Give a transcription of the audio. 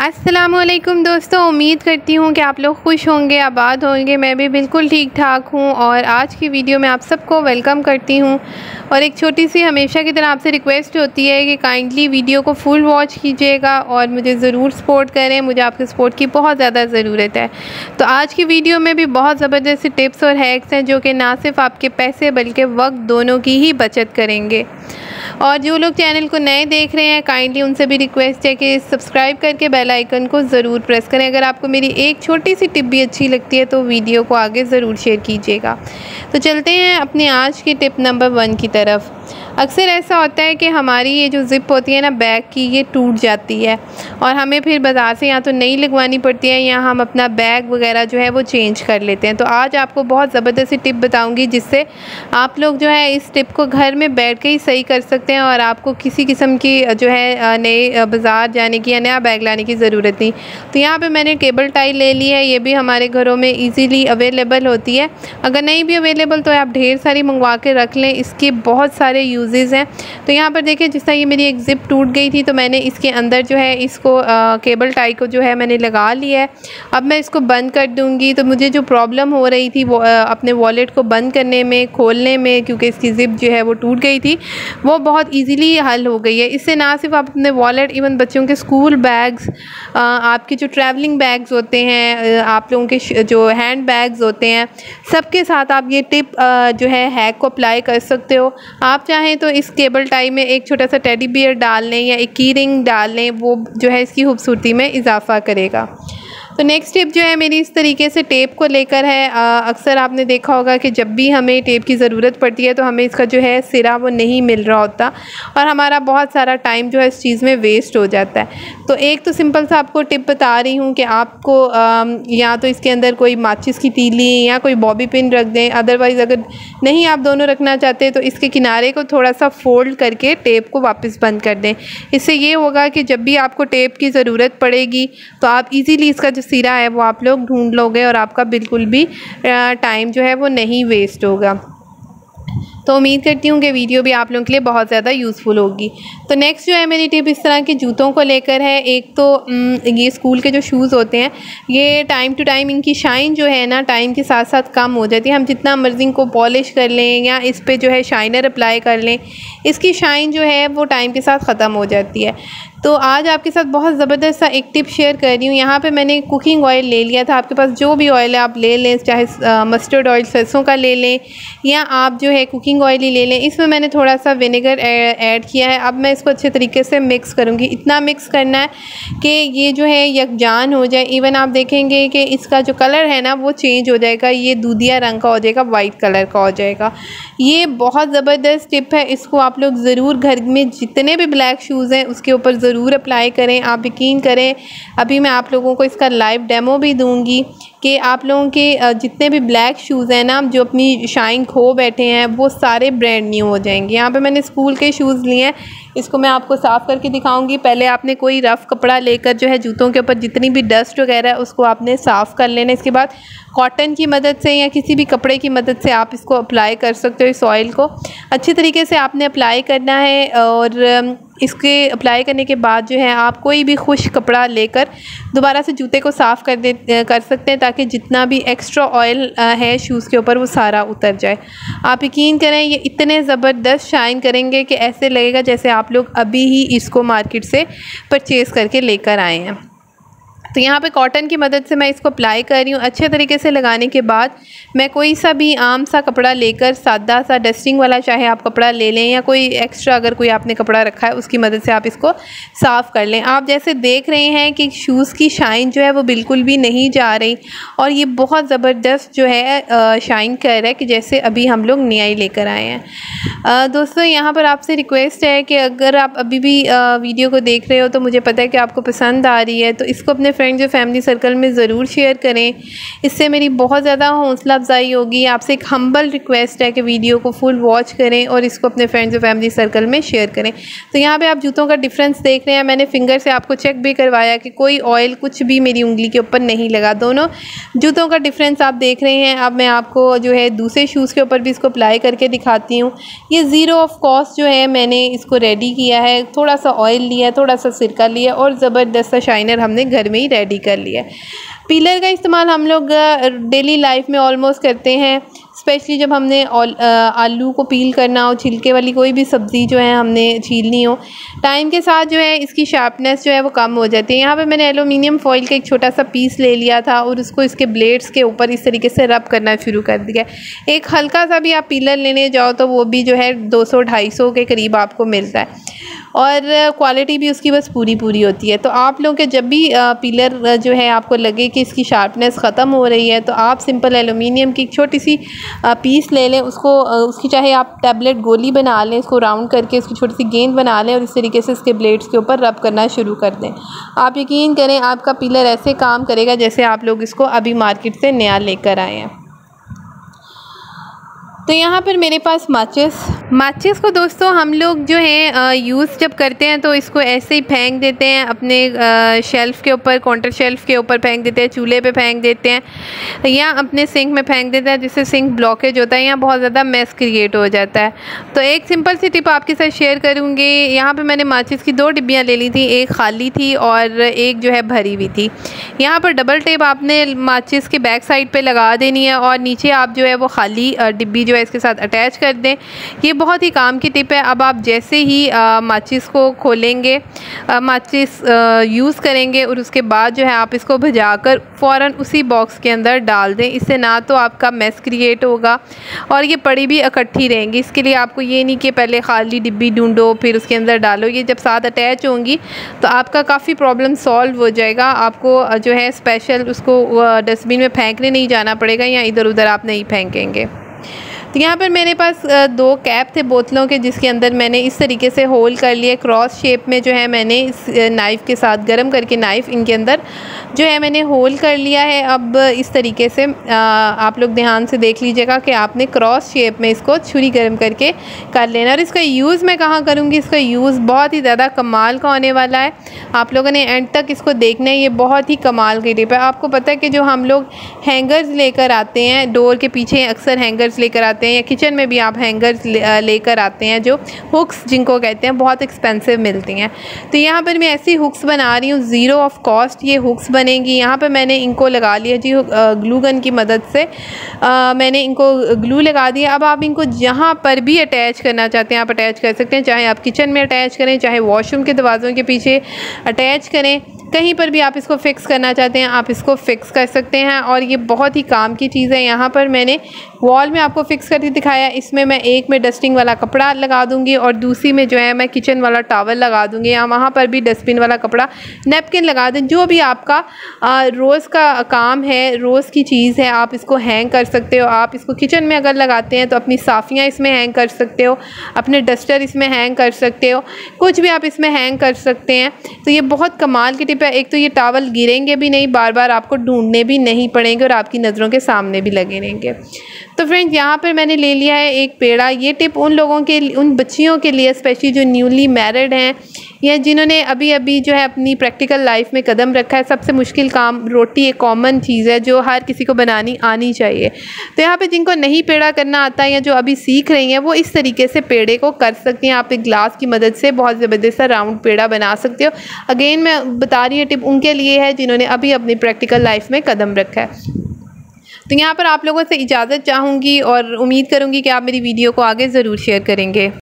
अस्सलामुअलैकुम दोस्तों, उम्मीद करती हूँ कि आप लोग खुश होंगे, आबाद होंगे। मैं भी बिल्कुल ठीक ठाक हूँ और आज की वीडियो में आप सबको वेलकम करती हूँ। और एक छोटी सी हमेशा की तरह आपसे रिक्वेस्ट होती है कि काइंडली वीडियो को फुल वॉच कीजिएगा और मुझे ज़रूर सपोर्ट करें। मुझे आपके सपोर्ट की बहुत ज़्यादा ज़रूरत है। तो आज की वीडियो में भी बहुत ज़बरदस्त टिप्स और हैक्स हैं जो कि ना सिर्फ आपके पैसे बल्कि वक्त दोनों की ही बचत करेंगे। और जो लोग चैनल को नए देख रहे हैं, काइंडली उनसे भी रिक्वेस्ट है कि सब्सक्राइब करके बेल आइकन को ज़रूर प्रेस करें। अगर आपको मेरी एक छोटी सी टिप भी अच्छी लगती है तो वीडियो को आगे ज़रूर शेयर कीजिएगा। तो चलते हैं अपने आज की टिप नंबर 1 की तरफ। अक्सर ऐसा होता है कि हमारी ये जो ज़िप होती है ना बैग की, ये टूट जाती है और हमें फिर बाज़ार से या तो नई लगवानी पड़ती है या हम अपना बैग वगैरह जो है वो चेंज कर लेते हैं। तो आज आपको बहुत ज़बरदस्त सी टिप बताऊंगी जिससे आप लोग जो है इस टिप को घर में बैठ के ही सही कर सकते हैं और आपको किसी किस्म की जो है नए बाज़ार जाने की या नया बैग लाने की ज़रूरत नहीं। तो यहाँ पर मैंने केबल टाई ले ली है। ये भी हमारे घरों में ईज़िली अवेलेबल होती है। अगर नहीं भी अवेलेबल तो आप ढेर सारी मंगवा के रख लें। इसके बहुत सारे यूजेस हैं। तो यहाँ पर देखिए, जिस तरह ये मेरी एक ज़िप टूट गई थी तो मैंने इसके अंदर जो है इसको केबल टाई को जो है मैंने लगा लिया है। अब मैं इसको बंद कर दूँगी। तो मुझे जो प्रॉब्लम हो रही थी वो अपने वॉलेट को बंद करने में, खोलने में, क्योंकि इसकी ज़िप जो है वो टूट गई थी, वो बहुत ईज़िली हल हो गई है। इससे ना सिर्फ आप अपने वॉलेट, इवन बच्चों के स्कूल बैग्स, आपके जो ट्रैवलिंग बैग्स होते हैं, आप लोगों के जो हैंड बैग्स होते हैं, सबके साथ आप ये टिप जो है हैक को अप्लाई कर सकते हो। आप चाहें तो इस केबल टाई में एक छोटा सा टेडी बियर डाल लें या एक की रिंग डाल लें, वो जो है इसकी खूबसूरती में इजाफ़ा करेगा। तो नेक्स्ट टिप जो है मेरी इस तरीके से टेप को लेकर है। अक्सर आपने देखा होगा कि जब भी हमें टेप की ज़रूरत पड़ती है तो हमें इसका जो है सिरा वो नहीं मिल रहा होता और हमारा बहुत सारा टाइम जो है इस चीज़ में वेस्ट हो जाता है। तो एक तो सिंपल सा आपको टिप बता रही हूँ कि आपको या तो इसके अंदर कोई माचिस की तीली या कोई बॉबी पिन रख दें। अदरवाइज़ अगर नहीं आप दोनों रखना चाहते तो इसके किनारे को थोड़ा सा फोल्ड करके टेप को वापस बंद कर दें। इससे ये होगा कि जब भी आपको टेप की ज़रूरत पड़ेगी तो आप इजीली इसका जो सिरा है वो आप लोग ढूंढ लोगे और आपका बिल्कुल भी टाइम जो है वो नहीं वेस्ट होगा। तो उम्मीद करती हूँ कि वीडियो भी आप लोगों के लिए बहुत ज़्यादा यूज़फुल होगी। तो नेक्स्ट जो है मेरी टिप इस तरह के जूतों को लेकर है। एक तो ये स्कूल के जो शूज़ होते हैं, ये टाइम टू टाइम इनकी शाइन जो है ना टाइम के साथ साथ कम हो जाती है। हम जितना मर्जी को पॉलिश कर लें या इस पे जो है शाइनर अप्लाई कर लें, इसकी शाइन जो है वो टाइम के साथ ख़त्म हो जाती है। तो आज आपके साथ बहुत ज़बरदस्त सा एक टिप शेयर कर रही हूँ। यहाँ पे मैंने कुकिंग ऑयल ले लिया था। आपके पास जो भी ऑयल है आप ले लें, चाहे मस्टर्ड ऑयल सरसों का ले लें या आप जो है कुकिंग ऑयल ही ले लें। इसमें मैंने थोड़ा सा विनेगर ऐड किया है। अब मैं इसको अच्छे तरीके से मिक्स करूँगी। इतना मिक्स करना है कि ये जो है यकजान हो जाए। इवन आप देखेंगे कि इसका जो कलर है ना वो चेंज हो जाएगा, ये दूधिया रंग का हो जाएगा, वाइट कलर का हो जाएगा। ये बहुत ज़बरदस्त टिप है। इसको आप लोग ज़रूर घर में जितने भी ब्लैक शूज़ हैं उसके ऊपर ज़रूर अप्लाई करें। आप यकीन करें, अभी मैं आप लोगों को इसका लाइव डेमो भी दूंगी कि आप लोगों के जितने भी ब्लैक शूज़ हैं ना जो अपनी शाइन खो बैठे हैं वो सारे ब्रांड न्यू हो जाएंगे। यहाँ पे मैंने स्कूल के शूज़ लिए हैं। इसको मैं आपको साफ़ करके दिखाऊंगी। पहले आपने कोई रफ़ कपड़ा लेकर जो है जूतों के ऊपर जितनी भी डस्ट वगैरह है उसको आपने साफ़ कर लेना। इसके बाद कॉटन की मदद से या किसी भी कपड़े की मदद से आप इसको अप्लाई कर सकते हो। इस ऑयल को अच्छी तरीके से आपने अप्लाई करना है और इसके अप्लाई करने के बाद जो है आप कोई भी खुश्क कपड़ा लेकर दोबारा से जूते को साफ़ कर सकते हैं ताकि जितना भी एक्स्ट्रा ऑयल है शूज़ के ऊपर वो सारा उतर जाए। आप यकीन करें ये इतने ज़बरदस्त शाइन करेंगे कि ऐसे लगेगा जैसे आप लोग अभी ही इसको मार्केट से परचेज़ करके लेकर आए हैं। तो यहाँ पे कॉटन की मदद से मैं इसको अप्लाई कर रही हूँ। अच्छे तरीके से लगाने के बाद मैं कोई सा भी आम सा कपड़ा लेकर, सादा सा डस्टिंग वाला चाहे आप कपड़ा ले लें या कोई एक्स्ट्रा अगर कोई आपने कपड़ा रखा है उसकी मदद से आप इसको साफ़ कर लें। आप जैसे देख रहे हैं कि शूज़ की शाइन जो है वो बिल्कुल भी नहीं जा रही और ये बहुत ज़बरदस्त जो है शाइन कर रहा है कि जैसे अभी हम लोग नया ही लेकर आए हैं। दोस्तों यहाँ पर आपसे रिक्वेस्ट है कि अगर आप अभी भी वीडियो को देख रहे हो तो मुझे पता है कि आपको पसंद आ रही है, तो इसको अपने फ्रेंड्स और फैमिली सर्कल में ज़रूर शेयर करें। इससे मेरी बहुत ज़्यादा हौसला अफजाई होगी। आपसे एक हम्बल रिक्वेस्ट है कि वीडियो को फुल वॉच करें और इसको अपने फ्रेंड्स और फैमिली सर्कल में शेयर करें। तो यहाँ पे आप जूतों का डिफरेंस देख रहे हैं। मैंने फिंगर से आपको चेक भी करवाया कि कोई ऑयल कुछ भी मेरी उंगली के ऊपर नहीं लगा। दोनों जूतों का डिफरेंस आप देख रहे हैं। अब मैं आपको जो है दूसरे शूज़ के ऊपर भी इसको अप्लाई करके दिखाती हूँ। ये ज़ीरो ऑफ कॉस्ट जो है मैंने इसको रेडी किया है। थोड़ा सा ऑयल लिया, थोड़ा सा सिरका लिया और ज़बरदस्त सा शाइनर हमने घर में ही रेडी कर लिया। पीलर का इस्तेमाल हम लोग डेली लाइफ में ऑलमोस्ट करते हैं, स्पेशली जब हमने आलू को पील करना हो, छिलके वाली कोई भी सब्ज़ी जो है हमने छीलनी हो। टाइम के साथ जो है इसकी शार्पनेस जो है वो कम हो जाती है। यहाँ पे मैंने एलुमिनियम फॉइल का एक छोटा सा पीस ले लिया था और उसको इसके ब्लेड्स के ऊपर इस तरीके से रब करना शुरू कर दिया। एक हल्का सा भी आप पीलर लेने जाओ तो वो भी जो है 200-250 के करीब आपको मिलता है और क्वालिटी भी उसकी बस पूरी होती है। तो आप लोगों के जब भी पीलर जो है आपको लगे कि इसकी शार्पनेस ख़त्म हो रही है तो आप सिंपल एलुमिनियम की एक छोटी सी पीस ले लें। उसकी चाहे आप टैबलेट गोली बना लें, इसको राउंड करके उसकी छोटी सी गेंद बना लें और इस तरीके से इसके ब्लेड्स के ऊपर रब करना शुरू कर दें। आप यकीन करें आपका पीलर ऐसे काम करेगा जैसे आप लोग इसको अभी मार्केट से नया लेकर आए हैं। तो यहाँ पर मेरे पास माचिस को दोस्तों हम लोग जो है यूज़ जब करते हैं तो इसको ऐसे ही फेंक देते हैं अपने शेल्फ़ के ऊपर, काउंटर शेल्फ़ के ऊपर फेंक देते हैं, चूल्हे पे फेंक देते हैं या अपने सिंक में फेंक देते हैं, जिससे सिंक ब्लॉकेज होता है, यहाँ बहुत ज़्यादा मेस क्रिएट हो जाता है। तो एक सिंपल सी टिप आपके साथ शेयर करूँगी। यहाँ पर मैंने माचिस की 2 डिब्बियाँ ले ली थी, एक खाली थी और एक जो है भरी हुई थी। यहाँ पर डबल टेप आपने माचिस के बैक साइड पे लगा देनी है और नीचे आप जो है वो खाली डिब्बी जो है इसके साथ अटैच कर दें। ये बहुत ही काम की टिप है। अब आप जैसे ही माचिस को खोलेंगे, माचिस यूज़ करेंगे और उसके बाद जो है आप इसको भजाकर फ़ौरन उसी बॉक्स के अंदर डाल दें। इससे ना तो आपका मेस क्रिएट होगा और ये पड़ी भी इकट्ठी रहेंगी। इसके लिए आपको ये नहीं कि पहले खाली डिब्बी ढूंढो फिर उसके अंदर डालो। ये जब साथ अटैच होंगी तो आपका काफ़ी प्रॉब्लम सॉल्व हो जाएगा। आपको जो है स्पेशल उसको डस्टबिन में फेंकने नहीं जाना पड़ेगा या इधर उधर आप नहीं फेंकेंगे। तो यहाँ पर मेरे पास 2 कैप थे बोतलों के, जिसके अंदर मैंने इस तरीके से होल कर लिए। क्रॉस शेप में जो है मैंने इस नाइफ़ के साथ गर्म करके नाइफ़ इनके अंदर जो है मैंने होल कर लिया है। अब इस तरीके से आप लोग ध्यान से देख लीजिएगा कि आपने क्रॉस शेप में इसको छुरी गर्म करके कर लेना। और इसका यूज़ मैं कहाँ करूँगी, इसका यूज़ बहुत ही ज़्यादा कमाल का होने वाला है। आप लोगों ने एंड तक इसको देखना है। ये बहुत ही कमाल की टिप है। आपको पता है कि जो हम लोग हैंगर्स लेकर आते हैं, डोर के पीछे अक्सर हैंगर्स लेकर आते हैं या किचन में भी आप हैंगर्स लेकर आते हैं, जो हुक्स जिनको कहते हैं, बहुत एक्सपेंसिव मिलती हैं। तो यहाँ पर मैं ऐसी हुक्स बना रही हूँ, ज़ीरो ऑफ कॉस्ट ये हुक्स बनेंगी। यहाँ पर मैंने इनको लगा लिया जी ग्लू गन की मदद से मैंने इनको ग्लू लगा दिया। अब आप इनको जहाँ पर भी अटैच करना चाहते हैं आप अटैच कर सकते हैं, चाहे आप किचन में अटैच करें, चाहे वॉशरूम के दरवाज़ों के पीछे अटैच करें, कहीं पर भी आप इसको फ़िक्स करना चाहते हैं आप इसको फ़िक्स कर सकते हैं। और ये बहुत ही काम की चीज़ है। यहाँ पर मैंने वॉल में आपको फ़िक्स करके दिखाया। इसमें मैं एक में डस्टिंग वाला कपड़ा लगा दूँगी और दूसरी में जो है मैं किचन वाला टॉवल लगा दूँगी, या वहाँ पर भी डस्टबिन वाला कपड़ा, नैपकिन लगा दें। जो भी आपका रोज़ का काम है, रोज़ की चीज़ है, आप इसको हैंग कर सकते हो। आप इसको किचन में अगर लगाते हैं तो अपनी साफ़ियाँ इसमें हैंग कर सकते हो, अपने डस्टर इसमें हैंग कर सकते हो, कुछ भी आप इसमें हैंग कर सकते हैं। तो ये बहुत कमाल की टिप है। एक तो ये टॉवल गिरेंगे भी नहीं, बार बार आपको ढूंढने भी नहीं पड़ेंगे और आपकी नज़रों के सामने भी लगे रहेंगे। तो फ्रेंड्स यहाँ पर मैंने ले लिया है एक पेड़ा। ये टिप उन लोगों के, उन बच्चियों के लिए स्पेशली जो न्यूली मैरिड हैं या जिन्होंने अभी अभी जो है अपनी प्रैक्टिकल लाइफ में कदम रखा है। सबसे मुश्किल काम रोटी एक कॉमन चीज़ है जो हर किसी को बनानी आनी चाहिए। तो यहाँ पे जिनको नहीं पेड़ा करना आता है या जो अभी सीख रही हैं वो इस तरीके से पेड़े को कर सकती हैं। आप एक ग्लास की मदद से बहुत ज़बरदस्त सा राउंड पेड़ा बना सकते हो। अगेन मैं बता रही हूँ टिप उनके लिए है जिन्होंने अभी अपनी प्रैक्टिकल लाइफ में कदम रखा है। तो यहाँ पर आप लोगों से इजाज़त चाहूँगी और उम्मीद करूँगी कि आप मेरी वीडियो को आगे ज़रूर शेयर करेंगे।